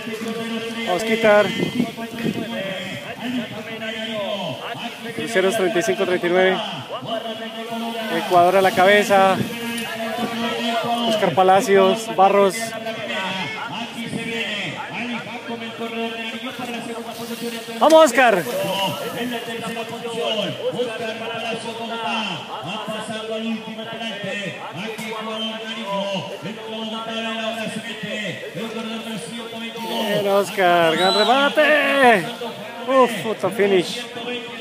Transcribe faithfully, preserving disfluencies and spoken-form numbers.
Vamos a quitar. Cruceros treinta y cinco treinta y nueve. Ecuador a la cabeza. Oscar Palacios, Barros. Vamos, Oscar. Bien, Oscar, gran remate. Uf, photo finish.